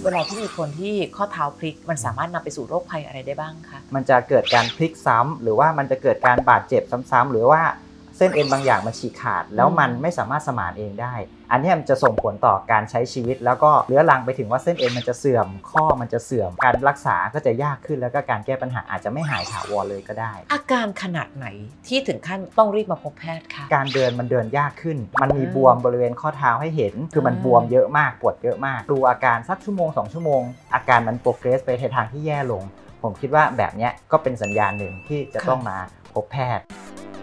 เวลาที่มีคนที่ข้อเท้าพลิกมันสามารถนำไปสู่โรคภัยอะไรได้บ้างคะมันจะเกิดการพลิกซ้ำหรือว่ามันจะเกิดการบาดเจ็บซ้ำๆหรือว่าเส้นเอ็นบางอย่างมันฉีกขาดแล้วมันไม่สามารถสมานเองได้อันนี้มันจะส่งผลต่อการใช้ชีวิตแล้วก็เรื้อรังไปถึงว่าเส้นเอ็นมันจะเสื่อมข้อมันจะเสื่อมการรักษาก็จะยากขึ้นแล้วก็การแก้ปัญหาอาจจะไม่หายถาวรเลยก็ได้อาการขนาดไหนที่ถึงขั้นต้องรีบมาพบแพทย์คะการเดินมันเดินยากขึ้นมันมีบวมบริเวณข้อเท้าให้เห็นคือมันบวมเยอะมากปวดเยอะมากดูอาการสักชั่วโมง2 ชั่วโมงอาการมันโปรเกรสไปในทางที่แย่ลงผมคิดว่าแบบนี้ก็เป็นสัญญาณหนึ่งที่จะต้องมาพบแพทย์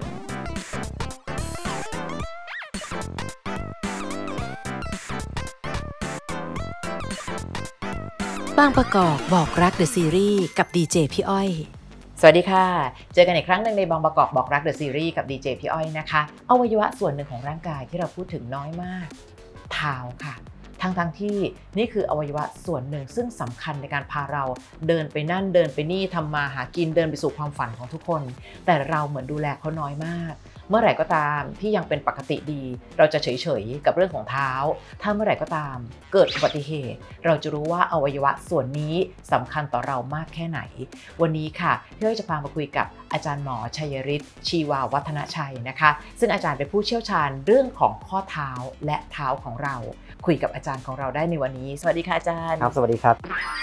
บางประกอบบอกรักเดอะซีรีส์กับดีเจพี่อ้อยสวัสดีค่ะเจอกันอีกครั้งหนึ่งในบางประกอบบอกรักเดอะซีรีส์กับดีเจพี่อ้อยนะคะอวัยวะส่วนหนึ่งของร่างกายที่เราพูดถึงน้อยมากเท้าค่ะทั้งที่นี่คืออวัยวะส่วนหนึ่งซึ่งสำคัญในการพาเราเดินไปนั่นเดินไปนี่ทำมาหากินเดินไปสู่ความฝันของทุกคนแต่เราเหมือนดูแลเขาน้อยมากเมื่อไหร่ก็ตามที่ยังเป็นปกติดีเราจะเฉยๆกับเรื่องของเท้าถ้าเมื่อไหร่ก็ตามเกิดอุบัติเหตุเราจะรู้ว่าอวัยวะส่วนนี้สำคัญต่อเรามากแค่ไหนวันนี้ค่ะพี่อ้อยจะพามาคุยกับอาจารย์หมอชัยฤทธิ์ชีวาวัฒนชัยนะคะซึ่งอาจารย์เป็นผู้เชี่ยวชาญเรื่องของข้อเท้าและเท้าของเราคุยกับอาจารย์ของเราได้ในวันนี้สวัสดีค่ะอาจารย์ครับสวัสดีครับ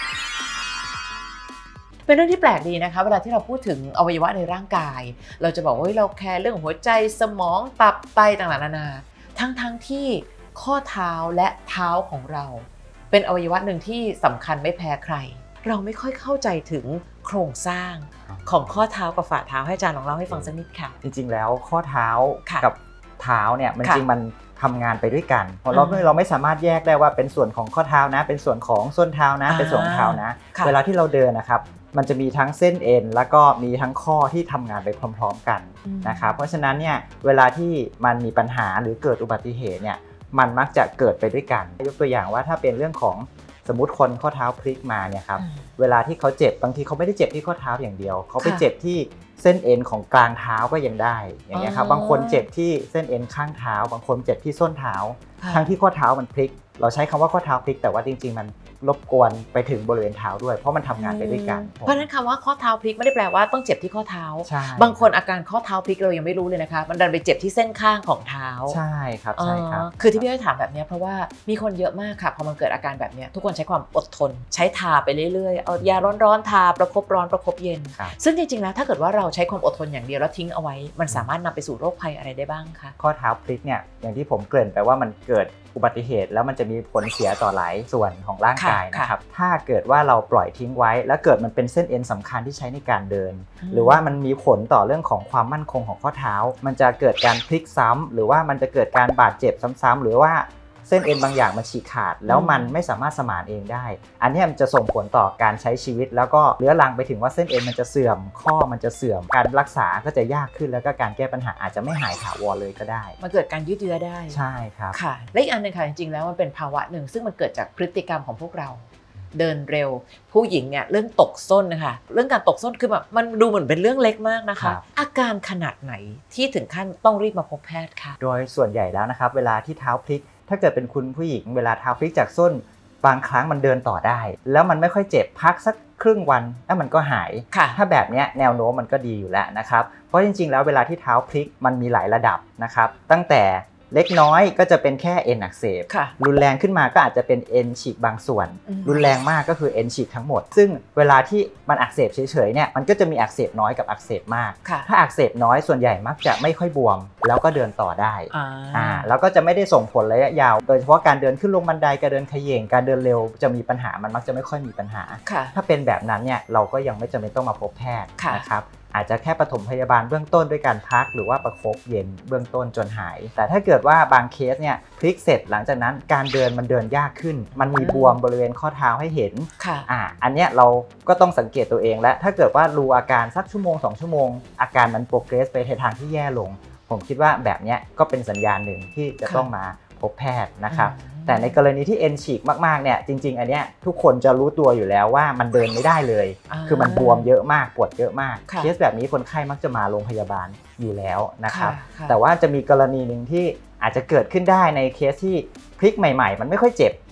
เป็นเรื่องที่แปลกดีนะคะเวลาที่เราพูดถึงอวัยวะในร่างกายเราจะบอกว่าเราแคร์เรื่องหัวใจสมองตับไตต่างๆนานาทั้งที่ข้อเท้าและเท้าของเราเป็นอวัยวะหนึ่งที่สำคัญไม่แพ้ใครเราไม่ค่อยเข้าใจถึงโครงสร้างของข้อเท้ากับฝ่าเท้าให้อาจารย์ลองเล่าให้ฟังสักนิดค่ะจริงๆแล้วข้อเท้ากับเท้าเนี่ยมันจริงมันทำงานไปด้วยกันเพราะเราไม่สามารถแยกได้ว่าเป็นส่วนของข้อเท้านะเป็นส่วนของส้นเท้านะเป็นส่วนของเท้านะเวลาที่เราเดินนะครับมันจะมีทั้งเส้นเอ็นแล้วก็มีทั้งข้อที่ทำงานไปพร้อมๆกันนะครับเพราะฉะนั้นเนี่ยเวลาที่มันมีปัญหาหรือเกิดอุบัติเหตุเนี่ยมันมักจะเกิดไปด้วยกันยกตัวอย่างว่าถ้าเป็นเรื่องของสมมติคนข้อเท้าพลิกมาเนี่ยครับเวลาที่เขาเจ็บบางทีเขาไม่ได้เจ็บที่ข้อเท้าอย่างเดียวเขาไปเจ็บที่เส้นเอ็นของกลางเท้าก็ยังได้อย่างเงี้ยครับบางคนเจ็บที่เส้นเอ็นข้างเท้าบางคนเจ็บที่ส้นเท้าทั้งที่ข้อเท้ามันพลิกเราใช้คำว่าข้อเท้าพลิกแต่ว่าจริงๆมันรบกวนไปถึงบริเวณเท้าด้วยเพราะมันทำงานไปด้วยกันเพราะฉะนั้นคำว่าข้อเท้าพลิกไม่ได้แปลว่าต้องเจ็บที่ข้อเท้าบางคนอาการข้อเท้าพลิกเรายังไม่รู้เลยนะคะมันดันไปเจ็บที่เส้นข้างของเท้าใช่ครับใช่ครับคือที่พี่อ้อยถามแบบนี้เพราะว่ามีคนเยอะมากค่ะพอมันเกิดอาการแบบนี้ทุกคนใช้ความอดทนใช้ทาไปเรื่อยๆเอายาร้อนๆทาประคบร้อนประคบเย็นซึ่งจริงๆแล้วถ้าเกิดว่าเราใช้ความอดทนอย่างเดียวแล้วทิ้งเอาไว้มันสามารถนำไปสู่โรคภัยอะไรได้บ้างคะข้อเท้าพลิกเนี่ยอย่างที่ผมเกริ่นไปว่ามันเกิดอุบัติเหตุแล้วมันจะมีผลเสียต่อหลายส่วนของร่างกายนะครับถ้าเกิดว่าเราปล่อยทิ้งไว้แล้วเกิดมันเป็นเส้นเอ็นสำคัญที่ใช้ในการเดินหรือว่ามันมีผลต่อเรื่องของความมั่นคงของข้อเท้ามันจะเกิดการพลิกซ้ำหรือว่ามันจะเกิดการบาดเจ็บซ้ำๆหรือว่าเส้นเอ็นบางอย่างมันฉีกขาดแล้วมันไม่สามารถสมานเองได้อันนี้มันจะส่งผลต่อการใช้ชีวิตแล้วก็เรื้อรังไปถึงว่าเส้นเอ็นมันจะเสื่อมข้อมันจะเสื่อมการรักษาก็จะยากขึ้นแล้วก็การแก้ปัญหาอาจจะไม่หายถาวรเลยก็ได้มันเกิดการยืดเยื้อได้ใช่ครับค่ะและอีกอันนึงค่ะจริงๆแล้วมันเป็นภาวะหนึ่งซึ่งมันเกิดจากพฤติกรรมของพวกเราเดินเร็วผู้หญิงเนี่ยเรื่องตกส้นนะคะเรื่องการตกส้นคือแบบมันดูเหมือนเป็นเรื่องเล็กมากนะคะอาการขนาดไหนที่ถึงขั้นต้องรีบมาพบแพทย์คะโดยส่วนใหญ่แล้วนะครับเวลาที่เท้าพลิกถ้าเกิดเป็นคุณผู้หญิงเวลาเท้าพลิกจากส้นบางครั้งมันเดินต่อได้แล้วมันไม่ค่อยเจ็บพักสักครึ่งวันแล้วมันก็หายถ้าแบบนี้แนวโน้มมันก็ดีอยู่แล้วนะครับเพราะจริงๆแล้วเวลาที่เท้าพลิกมันมีหลายระดับนะครับตั้งแต่เล็กน้อยก็จะเป็นแค่เอ็นอักเสบรุนแรงขึ้นมาก็อาจจะเป็นเอ็นฉีกบางส่วนรุนแรงมากก็คือเอ็นฉีกทั้งหมดซึ่งเวลาที่มันอักเสบเฉยๆเนี่ยมันก็จะมีอักเสบน้อยกับอักเสบมากถ้าอักเสบน้อยส่วนใหญ่มักจะไม่ค่อยบวมแล้วก็เดินต่อได้แล้วก็จะไม่ได้ส่งผลระยะยาวโดยเฉพาะการเดินขึ้นลงบันไดการเดินเขย่งการเดินเร็วจะมีปัญหามันมักจะไม่ค่อยมีปัญหาถ้าเป็นแบบนั้นเนี่ยเราก็ยังไม่จำเป็นต้องมาพบแพทย์นะครับอาจจะแค่ปฐมพยาบาลเบื้องต้นด้วยการพักหรือว่าประคบเย็นเบื้องต้นจนหายแต่ถ้าเกิดว่าบางเคสเนี่ยพลิกเสร็จหลังจากนั้นการเดินมันเดินยากขึ้นมันมีบวมบริเวณข้อเท้าให้เห็นอันเนี้ยเราก็ต้องสังเกตตัวเองและถ้าเกิดว่ารู้อาการสักชั่วโมง2 ชั่วโมงอาการมันโปรเกรสไปในทางที่แย่ลงผมคิดว่าแบบนี้ก็เป็นสัญญาณหนึ่งที่จะต้องมาพบแพทย์นะครับแต่ในกรณีที่เอ็นฉีกมากๆเนี่ยจริงๆอันเนี้ยทุกคนจะรู้ตัวอยู่แล้วว่ามันเดินไม่ได้เลยคือมันบวมเยอะมากปวดเยอะมากเคสแบบนี้คนไข้มักจะมาโรงพยาบาลอยู่แล้วนะครับแต่ว่าจะมีกรณีหนึ่งที่อาจจะเกิดขึ้นได้ในเคสที่พลิกใหม่ๆมันไม่ค่อยเจ็บ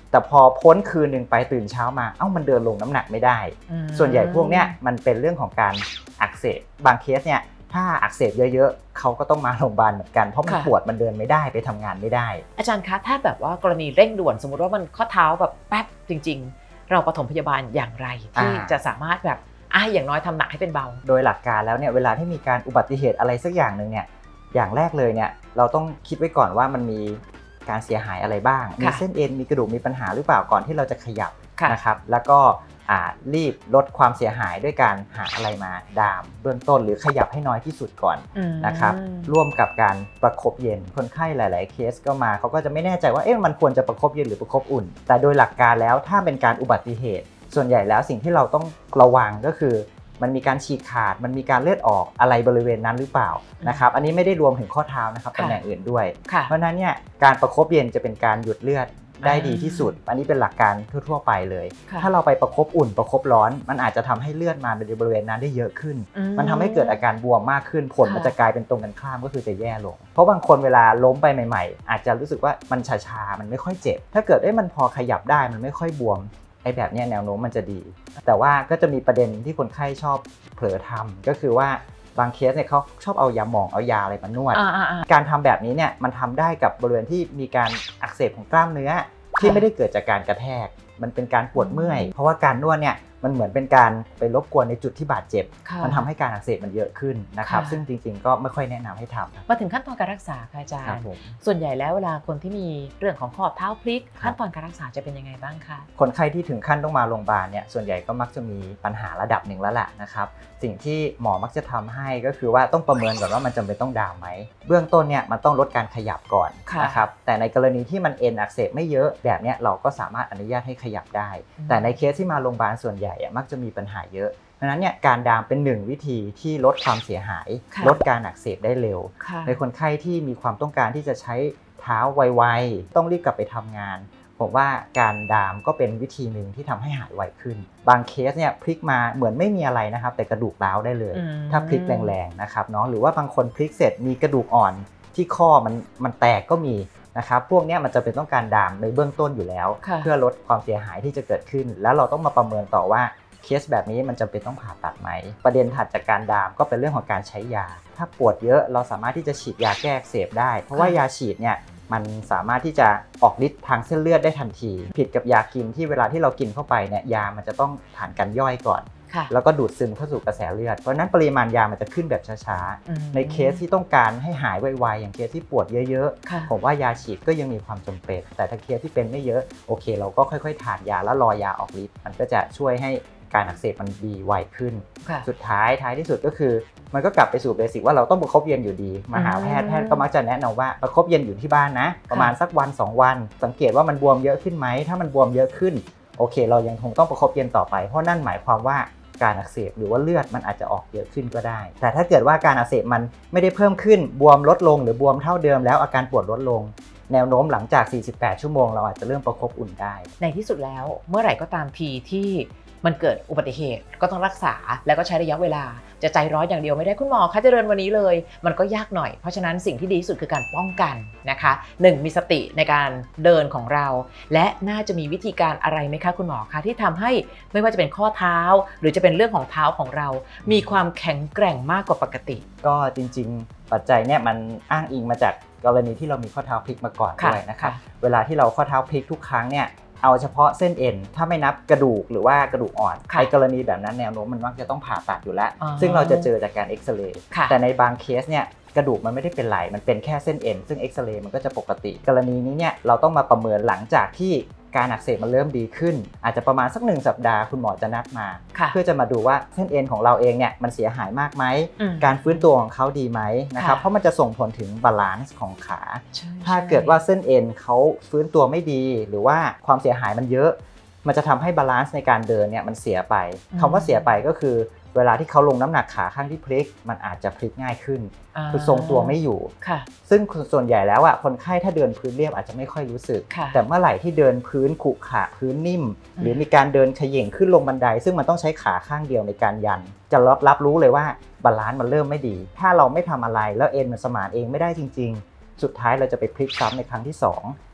แต่พอพ้นคืนหนึ่งไปตื่นเช้ามามันเดินลงน้ำหนักไม่ได้ส่วนใหญ่พวกเนี้ยมันเป็นเรื่องของการอักเสบบางเคสเนี่ยถ้าอักเสบเยอะๆเขาก็ต้องมาโรงพยาบาลเหมือนกันเพราะมันปวดมันเดินไม่ได้ไปทำงานไม่ได้อาจารย์คะถ้าแบบว่ากรณีเร่งด่วนสมมติว่ามันข้อเท้าแบบแป๊บจริงๆเราปฐมพยาบาลอย่างไรที่จะสามารถแบบอย่างน้อยทำหนักให้เป็นเบาโดยหลักการแล้วเนี่ยเวลาที่มีการอุบัติเหตุอะไรสักอย่างนึงเนี่ยอย่างแรกเลยเนี่ยเราต้องคิดไว้ก่อนว่ามันมีการเสียหายอะไรบ้างมีเส้นเอ็นมีกระดูกมีปัญหาหรือเปล่าก่อนที่เราจะขยับนะครับแล้วก็รีบลดความเสียหายด้วยการหาอะไรมาดามเบื้องต้นหรือขยับให้น้อยที่สุดก่อนนะครับร่วมกับการประคบเย็นคนไข้หลายๆเคสก็มาเขาก็จะไม่แน่ใจว่ามันควรจะประคบเย็นหรือประคบอุ่นแต่โดยหลักการแล้วถ้าเป็นการอุบัติเหตุส่วนใหญ่แล้วสิ่งที่เราต้องระวังก็คือมันมีการฉีกขาดมันมีการเลือดออกอะไรบริเวณนั้นหรือเปล่านะครับอันนี้ไม่ได้รวมถึงข้อเท้านะครับตำแหน่งอื่นด้วยเพราะฉะนั้นเนี่ยการประคบเย็นจะเป็นการหยุดเลือดได้ดีที่สุดอันนี้เป็นหลักการทั่วๆไปเลยถ้าเราไปประคบอุ่นประคบร้อนมันอาจจะทำให้เลือดมาในบริเวณนั้นได้เยอะขึ้นมันทำให้เกิดอาการบวมมากขึ้นผลมันจะกลายเป็นตรงกันข้ามก็คือจะแย่ลงเพราะบางคนเวลาล้มไปใหม่ๆอาจจะรู้สึกว่ามันชาๆมันไม่ค่อยเจ็บถ้าเกิดมันพอขยับได้มันไม่ค่อยบวมแบบนี้แนวโน้มมันจะดีแต่ว่าก็จะมีประเด็นที่คนไข้ชอบเผลอทำก็คือว่าบางเคสเนี่ยเขาชอบเอายาหมองเอายาอะไรมานวดการทำแบบนี้เนี่ยมันทำได้กับบริเวณที่มีการอักเสบของกล้ามเนื้อที่ไม่ได้เกิดจากการกระแทกมันเป็นการปวดเมื่อยเพราะว่าการนวดเนี่ยมันเหมือนเป็นการไปรบกวนในจุดที่บาดเจ็บมันทำให้การอักเสบมันเยอะขึ้นนะครับซึ่งจริงๆก็ไม่ค่อยแนะนำให้ทำมาถึงขั้นตอนการรักษาค่ะอาจารย์ส่วนใหญ่แล้วเวลาคนที่มีเรื่องของข้อเท้าพลิกขั้นตอนการรักษาจะเป็นยังไงบ้างคะคนไข้ที่ถึงขั้นต้องมาโรงพยาบาลเนี่ยส่วนใหญ่ก็มักจะมีปัญหาระดับหนึ่งแล้วแหละนะครับสิ่งที่หมอมักจะทำให้ก็คือว่าต้องประเมินก่อนว่ามันจำเป็นต้องดามไหมเบื้องต้นเนี่ยมันต้องลดการขยับก่อนนะครับแต่ในกรณีที่มันเอ็นอักเสบไม่เยอะแบบนี้เราก็สามารถอนุญาตให้ขยับได้แต่ในเคสที่มาโรงพยาบาลส่วนใหญ่มักจะมีปัญหาเยอะดังนั้นเนี่ยการดามเป็นหนึ่งวิธีที่ลดความเสียหายลดการอักเสบได้เร็วในคนไข้ที่มีความต้องการที่จะใช้เท้าไวๆต้องรีบกลับไปทำงานผมว่าการดามก็เป็นวิธีหนึ่งที่ทำให้หายไวขึ้นบางเคสเนี่ยพลิกมาเหมือนไม่มีอะไรนะครับแต่กระดูกร้าวได้เลยถ้าพลิกแรงๆนะครับเนาะหรือว่าบางคนพลิกเสร็จมีกระดูกอ่อนที่ข้อมันแตกก็มีนะครับพวกนี้มันจะเป็นต้องการดามในเบื้องต้นอยู่แล้วเพื่อลดความเสียหายที่จะเกิดขึ้นแล้วเราต้องมาประเมินต่อว่าเคสแบบนี้มันจำเป็นต้องผ่าตัดไหมประเด็นถัดจากการดามก็เป็นเรื่องของการใช้ยาถ้าปวดเยอะเราสามารถที่จะฉีดยาแก้อักเสบได้เพราะว่ายาฉีดเนี่ยมันสามารถที่จะออกฤทธิ์ทางเส้นเลือดได้ทันทีผิดกับยากินที่เวลาที่เรากินเข้าไปเนี่ยยามันจะต้องผ่านการย่อยก่อนแล้วก็ดูดซึมเข้าสู่กระแสเลือดเพราะนั้นปริมาณยามันจะขึ้นแบบช้าๆในเคสที่ต้องการให้หายไวๆอย่างเคสที่ปวดเยอะๆผมว่ายาฉีดก็ยังมีความจำเป็นแต่ถ้าเคสที่เป็นไม่เยอะโอเคเราก็ค่อยๆทานยาแล้วรอยาออกฤทธิ์มันก็จะช่วยให้การอักเสบมันดีไวขึ้นสุดท้ายที่สุดก็คือมันก็กลับไปสู่เบสิกว่าเราต้องประคบเย็นอยู่ดีมาหาแพทย์ก็มักจะแนะนำว่าประคบเย็นอยู่ที่บ้านนะประมาณสักวัน2วันสังเกตว่ามันบวมเยอะขึ้นไหมถ้ามันบวมเยอะขึ้นโอเคเรายังคงต้องประคบเย็นต่อไปเพราะนั่นหมายความว่าการอักเสบหรือว่าเลือดมันอาจจะออกเยอะขึ้นก็ได้แต่ถ้าเกิดว่าการอักเสบมันไม่ได้เพิ่มขึ้นบวมลดลงหรือบวมเท่าเดิมแล้วอาการปวดลดลงแนวโน้มหลังจาก48ชั่วโมงเราอาจจะเริ่มประคบอุ่นได้ในที่สุดแล้วเมื่อไหร่ก็ตามทีที่มันเกิดอุบัติเหตุก็ต้องรักษาแล้วก็ใช้ระยะเวลาจะใจร้อนอย่างเดียวไม่ได้คุณหมอคะจะเดินวันนี้เลยมันก็ยากหน่อยเพราะฉะนั้นสิ่งที่ดีที่สุดคือการป้องกันนะคะ1มีสติในการเดินของเราและน่าจะมีวิธีการอะไรไหมคะคุณหมอคะที่ทำให้ไม่ว่าจะเป็นข้อเท้าหรือจะเป็นเรื่องของเท้าของเรามีความแข็งแกร่งมากกว่าปกติก็จริงๆปัจจัยเนี่ยมันอ้างอิงมาจากกรณีที่เรามีข้อเท้าพลิกมาก่อนด้วยนะครับเวลาที่เราข้อเท้าพลิกทุกครั้งเนี่ยเอาเฉพาะเส้นเอ็นถ้าไม่นับกระดูกหรือว่ากระดูกอ่อนในกรณีแบบนั้นแนวโน้มมันมักจะต้องผ่าตัดอยู่แล้วซึ่งเราจะเจอจากการเอ็กซเรย์แต่ในบางเคสเนี่ยกระดูกมันไม่ได้เป็นไรมันเป็นแค่เส้นเอ็นซึ่งเอ็กซเรย์มันก็จะปกติกรณีนี้เนี่ยเราต้องมาประเมินหลังจากที่การอักเสบมันเริ่มดีขึ้นอาจจะประมาณสัก1สัปดาห์คุณหมอจะนัดมาเพื่อจะมาดูว่าเส้นเอ็นของเราเองเนี่ยมันเสียหายมากไหมการฟื้นตัวของเขาดีไหมนะครับเพราะมันจะส่งผลถึงบาลานซ์ของขาถ้าเกิดว่าเส้นเอ็นเขาฟื้นตัวไม่ดีหรือว่าความเสียหายมันเยอะมันจะทำให้บาลานซ์ในการเดินเนี่ยมันเสียไปคำว่าเสียไปก็คือเวลาที่เขาลงน้ำหนักขาข้างที่พลิกมันอาจจะพลิกง่ายขึ้นคือทรงตัวไม่อยู่ซึ่งส่วนใหญ่แล้วคนไข้ถ้าเดินพื้นเรียบอาจจะไม่ค่อยรู้สึกแต่เมื่อไหร่ที่เดินพื้นขรุขระพื้นนิ่มหรือมีการเดินเขย่งขึ้นลงบันไดซึ่งมันต้องใช้ขาข้างเดียวในการยันจะรับรู้เลยว่าบาลานซ์มันเริ่มไม่ดีถ้าเราไม่ทำอะไรแล้วเอ็นมันสมานเองไม่ได้จริงๆสุดท้ายเราจะไปพลิกซ้ำในครั้งที่2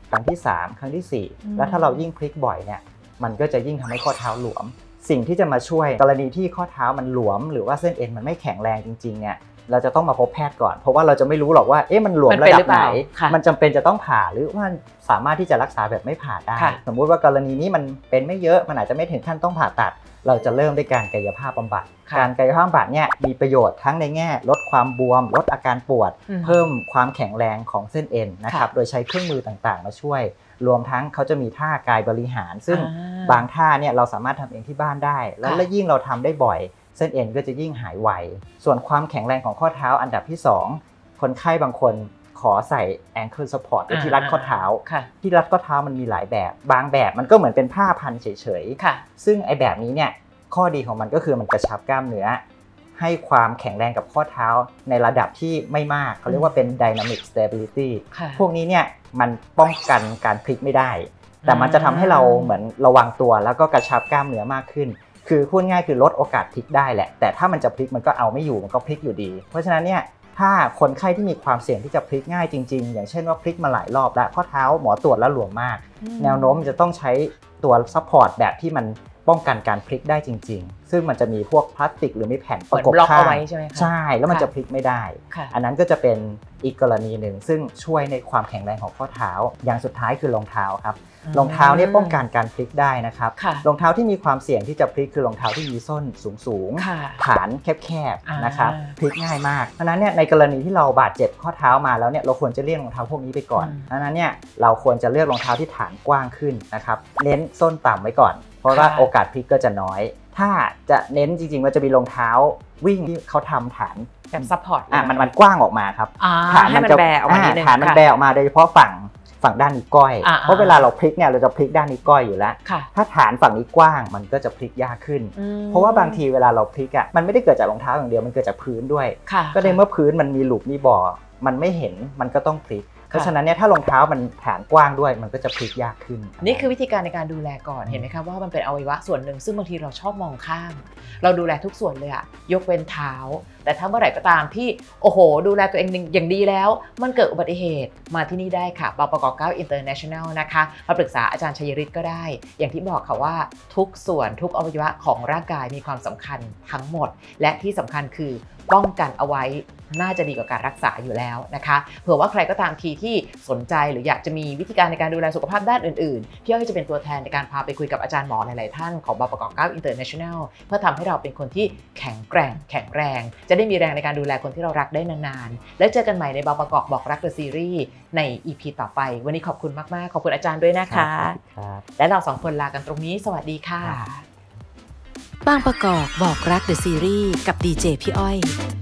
ครั้งที่3ครั้งที่4แล้วถ้าเรายิ่งพลิกบ่อยเนี่ยมันก็จะยิ่งทำให้ข้อเท้าหลวมสิ่งที่จะมาช่วยกรณีที่ข้อเท้ามันหลวมหรือว่าเส้นเอ็นมันไม่แข็งแรงจริงๆเนี่ยเราจะต้องมาพบแพทย์ก่อนเพราะว่าเราจะไม่รู้หรอกว่ามันหลวมระดับไหนมันจำเป็นจะต้องผ่าหรือว่าสามารถที่จะรักษาแบบไม่ผ่าได้สมมุติว่ากรณีนี้มันเป็นไม่เยอะมันอาจจะไม่ถึงขั้นต้องผ่าตัดเราจะเริ่มด้วยการกายภาพบำบัดการกายภาพบำบัดเนี่ยมีประโยชน์ทั้งในแง่ลดความบวมลดอาการปวดเพิ่มความแข็งแรงของเส้นเอ็นนะครับโดยใช้เครื่องมือต่างๆมาช่วยรวมทั้งเขาจะมีท่ากายบริหารซึ่งบางท่าเนี่ยเราสามารถทำเองที่บ้านได้แล้วยิ่งเราทำได้บ่อยเส้นเอ็นก็จะยิ่งหายไวส่วนความแข็งแรงของข้อเท้าอันดับที่2คนไข้บางคนขอใส่ ankle support ที่รัดข้อเท้าที่รัดข้อเท้ามันมีหลายแบบบางแบบมันก็เหมือนเป็นผ้าพันเฉยๆซึ่งไอ้แบบนี้เนี่ยข้อดีของมันก็คือมันกระชับกล้ามเนื้อให้ความแข็งแรงกับข้อเท้าในระดับที่ไม่มากเขาเรียกว่าเป็น dynamic stability พวกนี้เนี่ยมันป้องกันการพลิกไม่ได้แต่มันจะทำให้เราเหมือนระวังตัวแล้วก็กระชับกล้ามเนื้อมากขึ้นคือพูดง่ายคือลดโอกาสพลิกได้แหละแต่ถ้ามันจะพลิกมันก็เอาไม่อยู่มันก็พลิกอยู่ดีเพราะฉะนั้นเนี่ยถ้าคนไข้ที่มีความเสี่ยงที่จะพลิกง่ายจริงๆอย่างเช่นว่าพลิกมาหลายรอบแล้วข้อเท้าหมอตรวจแล้วหลวมมากแนวโน้มจะต้องใช้ตัวซัพพอร์ตแบบที่มันป้องกันการพลิกได้จริงๆซึ่งมันจะมีพวกพลาสติกหรือมีแผ่นประกบข้างใช่แล้วมันจะพลิกไม่ได้อันนั้นก็จะเป็นอีกกรณีหนึ่งซึ่งช่วยในความแข็งแรงของข้อเท้าอย่างสุดท้ายคือรองเท้าครับรองเท้าเนี่ยป้องกันการพลิกได้นะครับรองเท้าที่มีความเสี่ยงที่จะพลิกคือรองเท้าที่มีส้นสูงฐานแคบๆนะครับพลิกง่ายมากเพราะนั้นเนี่ยในกรณีที่เราบาดเจ็บข้อเท้ามาแล้วเนี่ยเราควรจะเลี่ยงรองเท้าพวกนี้ไปก่อนเพราะนั้นเนี่ยเราควรจะเลือกรองเท้าที่ฐานกว้างขึ้นนะครับเน้นส้นต่ำไว้ก่อนเพราะว่าโอกาสพลิกก็จะน้อยถ้าจะเน้นจริงๆว่าจะมีรองเท้าวิ่งที่เขาทำฐานแบบซัพพอร์ตมันกว้างออกมาครับฐานมันจะแบออกมานิดนึงฐานมันแบออกมาโดยเฉพาะฝั่งด้านนิ้วก้อยเพราะเวลาเราพลิกเนี่ยเราจะพลิกด้านนิ้วก้อยอยู่แล้วถ้าฐานฝั่งนี้กว้างมันก็จะพลิกยากขึ้นเพราะว่าบางทีเวลาเราพลิกมันไม่ได้เกิดจากรองเท้าอย่างเดียวมันเกิดจากพื้นด้วยก็ในเมื่อพื้นมันมีหลุมมีบ่อมันไม่เห็นมันก็ต้องพลิกเพราะฉะนั้นเนี่ยถ้ารองเท้ามันฐานกว้างด้วยมันก็จะพลิกยากขึ้นนี่คือวิธีการในการดูแลก่อนเห็นไหมคะว่ามันเป็นอวัยวะส่วนหนึ่งซึ่งบางทีเราชอบมองข้ามเราดูแลทุกส่วนเลยอะยกเว้นเท้าแต่ถ้าเมื่อไหร่ก็ตามที่โอ้โหดูแลตัวเองอย่างดีแล้วมันเกิดอุบัติเหตุมาที่นี่ได้ค่ะบปก9 International นะคะมาปรึกษาอาจารย์ชัยฤทธิ์ก็ได้อย่างที่บอกค่ะว่าทุกส่วนทุกอวัยวะของร่างกายมีความสำคัญทั้งหมดและที่สำคัญคือป้องกันเอาไว้น่าจะดีกว่าการรักษาอยู่แล้วนะคะเผื่อว่าใครก็ตามทีที่สนใจหรืออยากจะมีวิธีการในการดูแลสุขภาพด้านอื่นๆพี่อ้อยจะเป็นตัวแทนในการพาไปคุยกับอาจารย์หมอหลายๆท่านของบปก9 International เพื่อทำให้เราเป็นคนที่แข็งแกร่งแข็งแรงจะได้มีแรงในการดูแลคนที่เรารักได้นานๆแล้วเจอกันใหม่ในบปกบอกรัก The Series ใน EP ต่อไปวันนี้ขอบคุณมากๆขอบคุณอาจารย์ด้วยนะคะและเรา2คนลากันตรงนี้สวัสดีค่ะบางประกอบบอกรัก The Series กับดีเจพี่อ้อย